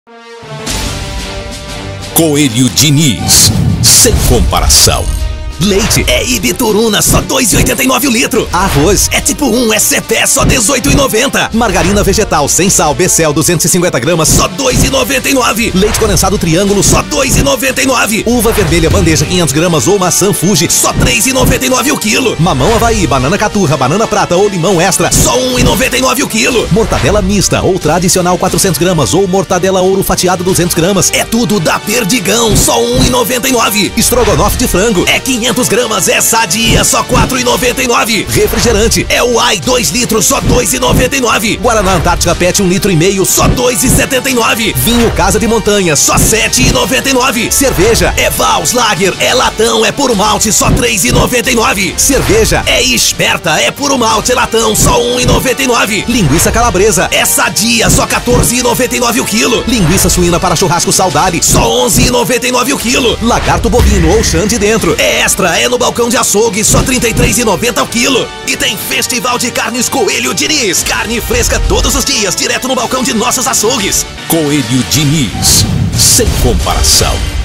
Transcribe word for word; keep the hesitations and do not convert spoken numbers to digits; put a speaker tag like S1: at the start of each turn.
S1: Coelho Diniz, sem comparação.
S2: Leite é Ibituruna, só dois e oitenta e nove o litro. Arroz é tipo um, é Cepé, só dezoito e noventa. Margarina vegetal sem sal, Becel, duzentos e cinquenta gramas, só dois e noventa e nove. Leite condensado Triângulo, só dois e noventa e nove. Uva vermelha bandeja quinhentas gramas ou maçã Fuji, só três e noventa e nove o quilo. Mamão Havaí, banana caturra, banana prata ou limão extra, só um e noventa e nove o quilo. Mortadela mista ou tradicional quatrocentas gramas ou mortadela ouro fatiado duzentas gramas, é tudo da Perdigão, só um e noventa e nove. Estrogonofe de frango é quinhentas gramas, é Sadia, só quatro e noventa e nove. Refrigerante é o Ai dois litros, só dois e noventa e nove. Guaraná Antártica Pet um litro e meio, só dois e setenta e nove. Vinho Casa de Montanha, só sete e noventa e nove. Cerveja é Vals Lager, é latão, é puro malte, só três e noventa e nove. Cerveja é Esperta, é puro malte, é latão, só um e noventa e nove. Linguiça calabresa é Sadia, só quatorze e noventa e nove o quilo. Linguiça suína para churrasco Saudade, só onze e noventa e nove o quilo. Lagarto bovino ou chã de dentro é Extra, é no balcão de açougue, só trinta e três e noventa o quilo. E tem Festival de Carnes Coelho Diniz, carne fresca todos os dias, direto no balcão de nossos açougues.
S1: Coelho Diniz, sem comparação.